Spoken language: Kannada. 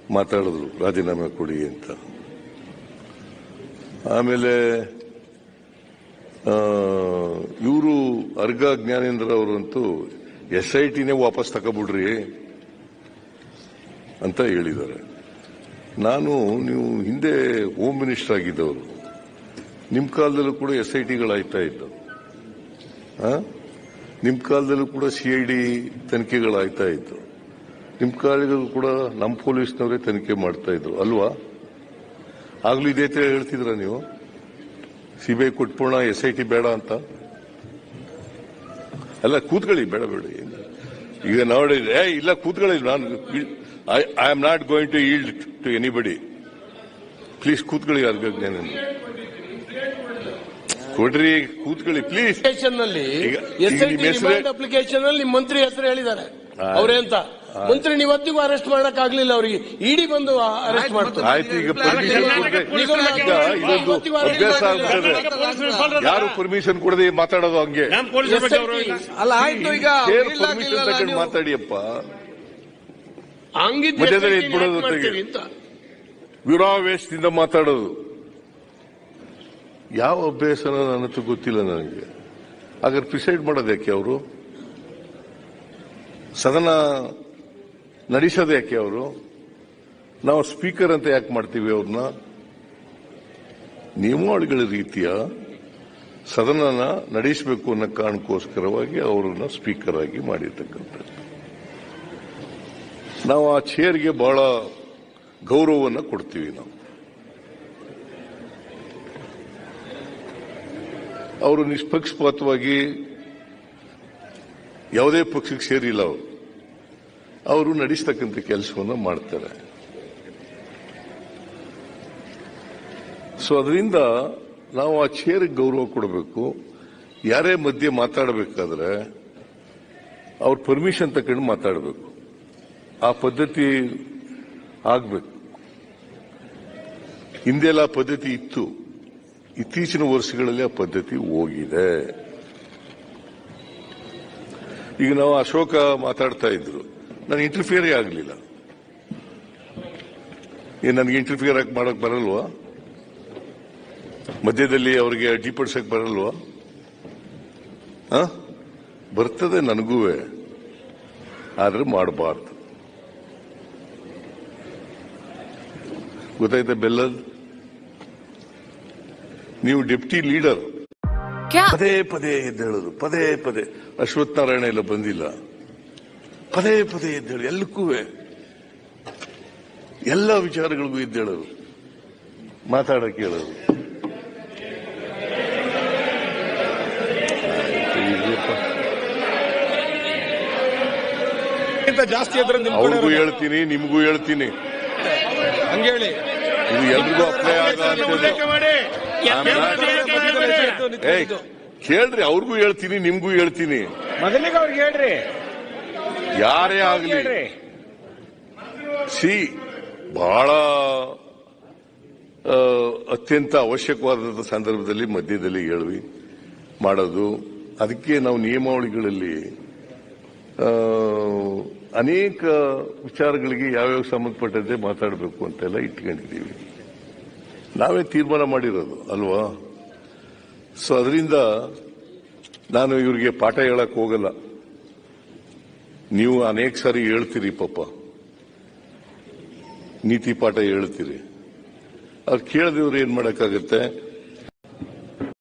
ಮಾತಾಡಿದ್ರು ರಾಜೀನಾಮೆ ಕೊಡಿ ಅಂತ. ಆಮೇಲೆ ಇವರು ಅರ್ಗ ಜ್ಞಾನೇಂದ್ರ ಅವರಂತೂ SITನೇ ವಾಪಸ್ ತಗೊಬಿಡ್ರಿ ಅಂತ ಹೇಳಿದ್ದಾರೆ. ನೀವು ಹಿಂದೆ ಹೋಮ್ ಮಿನಿಸ್ಟರ್ ಆಗಿದ್ದವರು, ನಿಮ್ಮ ಕಾಲದಲ್ಲೂ ಕೂಡ SITಗಳಾಯ್ತಾ ಇತ್ತು, ನಿಮ್ಮ ಕಾಲದಲ್ಲೂ ಕೂಡ CID ತನಿಖೆಗಳಾಯ್ತಾ ಇತ್ತು, ನಿಮ್ಮ ಕಾಲದಲ್ಲೂ ಕೂಡ ನಮ್ಮ ಪೊಲೀಸ್ನವರೇ ತನಿಖೆ ಮಾಡ್ತಾ ಇದ್ರು ಅಲ್ವಾ? ಆಗ್ಲೂ ಇದೇ ತರ ಹೇಳ್ತಿದ್ರ ನೀವು, CBI ಕೊಟ್ಪೋಣ SIT ಬೇಡ ಅಂತ? ಅಲ್ಲ, ಕೂತ್ಕೊಳ್ಳಿ, ಬೇಡ ಈಗ ನೋಡಿ, ಇಲ್ಲ ಕೂತ್ಕೊಳ್ಳಿ, ನಾನು I am not going to yield to anybody. Please ಕೂತ್ಕೊಳ್ಳಿ, ಅರ್ಗ ಜ್ಞಾನೇಂದ್ರ ಕೊಡ್ರಿ, ಕೂತ್ಕೊಳ್ಳಿ ಪ್ಲೀಸ್. ಅಪ್ಲಿಕೇಶನ್ ಅಲ್ಲಿ ನಿಮ್ಮ ಮಂತ್ರಿ ಹೆಸರು ಹೇಳಿದ್ದಾರೆ, ಅವರೇ ಅಂತ ಮಂತ್ರಿ ಇವತ್ತಿಗೂ ಅರೆಸ್ಟ್ ಮಾಡಕ್ ಆಗ್ಲಿಲ್ಲ, ಅವರಿಗೆ ಇಡಿ ಬಂದು ಅರೆಸ್ಟ್ ಮಾಡ್ತಾರೆ. ಆಯ್ತು, ಈಗ ಪರ್ಮಿಷನ್ ಇದೊಂದು ಅಭ್ಯಾಸ ಆಗ್ಬಿಟ್ಟದೆ, ಯಾರು ಪರ್ಮಿಷನ್ ಕೊಡದೆ ಮಾತಾಡೋದು ಹಂಗೆ. ಅಲ್ಲ ಆಯ್ತು, ಈಗ ಪರ್ಮಿಷನ್ ತಗೊಂಡು ಮಾತಾಡಿಯಪ್ಪ, ಹಂಗಿದ್ದು ಮಧ್ಯದಲ್ಲಿ ಎದ್ಬಿಡೋದು, ವಿರಾವೇಶದಿಂದ ಮಾತಾಡೋದು ಯಾವ ಅಭ್ಯಾಸನ ನನ್ನಂತೂ ಗೊತ್ತಿಲ್ಲ ನನಗೆ. ಹಾಗಾದ್ರೆ ಪ್ರಿಸೈಡ್ ಮಾಡೋದು ಯಾಕೆ ಅವರು? ಸದನ ನಡೆಸೋದು ಯಾಕೆ ಅವರು? ನಾವು ಸ್ಪೀಕರ್ ಅಂತ ಯಾಕೆ ಮಾಡ್ತೀವಿ ಅವ್ರನ್ನ? ನಿಯಮಾವಳಿಗಳ ರೀತಿಯ ಸದನನ ನಡೆಸಬೇಕು ಅನ್ನೋ ಕಾರಣಕ್ಕೋಸ್ಕರವಾಗಿ ಅವರನ್ನ ಸ್ಪೀಕರ್ ಆಗಿ ಮಾಡಿರ್ತಕ್ಕಂಥದ್ದು. ನಾವು ಆ ಚೇರ್ಗೆ ಬಹಳ ಗೌರವವನ್ನು ಕೊಡ್ತೀವಿ. ನಾವು ಅವರು ನಿಷ್ಪಕ್ಷಪಾತವಾಗಿ ಯಾವುದೇ ಪಕ್ಷಕ್ಕೆ ಸೇರಿಲ್ಲ, ಅವರು ನಡೆಸ್ತಕ್ಕಂಥ ಕೆಲಸವನ್ನು ಮಾಡ್ತಾರೆ. ಸೊ ಅದರಿಂದ ನಾವು ಆ ಚೇರ್ಗೆ ಗೌರವ ಕೊಡಬೇಕು. ಯಾರೇ ಮಧ್ಯೆ ಮಾತಾಡಬೇಕಾದ್ರೆ ಅವ್ರ ಪರ್ಮಿಷನ್ ತಗೊಂಡು ಮಾತಾಡಬೇಕು, ಆ ಪದ್ಧತಿ ಆಗ್ಬೇಕು. ಹಿಂದೆಲ್ಲ ಆ ಪದ್ಧತಿ ಇತ್ತು, ಇತ್ತೀಚಿನ ವರ್ಷಗಳಲ್ಲಿ ಆ ಪದ್ಧತಿ ಹೋಗಿದೆ. ಈಗ ನಾವು ಅಶೋಕ ಮಾತಾಡ್ತಾ ಇದ್ರು, ನಾನು ಇಂಟರ್ಫಿಯರೇ ಆಗಲಿಲ್ಲ. ನನಗೆ ಇಂಟರ್ಫಿಯರ್ ಮಾಡಕ್ ಬರಲ್ವಾ? ಮಧ್ಯದಲ್ಲಿ ಅವರಿಗೆ ಅಡ್ಡಿಪಡಿಸಕ್ ಬರಲ್ವಾ? ಬರ್ತದೆ ನನಗೂ, ಆದ್ರೆ ಮಾಡಬಾರ್ದು. ಗೊತ್ತಾಯ್ತಾ ಬೆಲ್ಲದ್? ನೀವು ಡೆಪ್ಟಿ ಲೀಡರ್, ಪದೇ ಪದೇ ಎದ್ದೇಳೋದು, ಪದೇ ಪದೇ. ಅಶ್ವತ್ಥ ನಾರಾಯಣ ಎಲ್ಲ ಬಂದಿಲ್ಲ, ಪದೇ ಪದೇ ಎದ್ದೇಳು, ಎಲ್ಲಕ್ಕೂ ಎಲ್ಲ ವಿಚಾರಗಳಿಗೂ ಎದ್ದೇಳೋದು, ಮಾತಾಡಕ್ಕೆ ಹೇಳೋದು. ಜಾಸ್ತಿ ಅವ್ರಿಗೂ ಹೇಳ್ತೀನಿ, ನಿಮಗೂ ಹೇಳ್ತೀನಿ, ಹಂಗೇಳಿ ಇದು ಎಲ್ರಿಗೂ ಅಪ್ಲೈ ಕೇಳ್ರಿ. ಅವ್ರಿಗೂ ಹೇಳ್ತೀನಿ, ನಿಮ್ಗೂ ಹೇಳ್ತೀನಿ. ಮೊದಲಿಗೆ ಅವ್ರಿಗೆ ಹೇಳ್ರಿ, ಯಾರೇ ಆಗಲಿ ಬಹಳ ಅತ್ಯಂತ ಅವಶ್ಯಕವಾದ ಸಂದರ್ಭದಲ್ಲಿ ಮಧ್ಯದಲ್ಲಿ ಹೇಳ್ವಿ ಮಾಡೋದು. ಅದಕ್ಕೆ ನಾವು ನಿಯಮಾವಳಿಗಳಲ್ಲಿ ಅನೇಕ ವಿಚಾರಗಳಿಗೆ ಯಾವ್ಯಾವ ಸಂಬಂಧಪಟ್ಟಂತೆ ಮಾತಾಡಬೇಕು ಅಂತೆಲ್ಲ ಇಟ್ಕೊಂಡಿದ್ದೀವಿ. ನಾವೇ ತೀರ್ಮಾನ ಮಾಡಿರೋದು ಅಲ್ವಾ? ಸೊ ಅದರಿಂದ ನಾನು ಇವರಿಗೆ ಪಾಠ ಹೇಳಕ್ ಹೋಗಲ್ಲ. ನೀವು ಅನೇಕ ಸಾರಿ ಹೇಳ್ತೀರಿ, ಪಾಪ ನೀತಿ ಪಾಠ ಹೇಳ್ತೀರಿ. ಅವ್ರು ಕೇಳದಿವ್ರು ಏನ್ ಮಾಡಕ್ಕಾಗತ್ತೆ?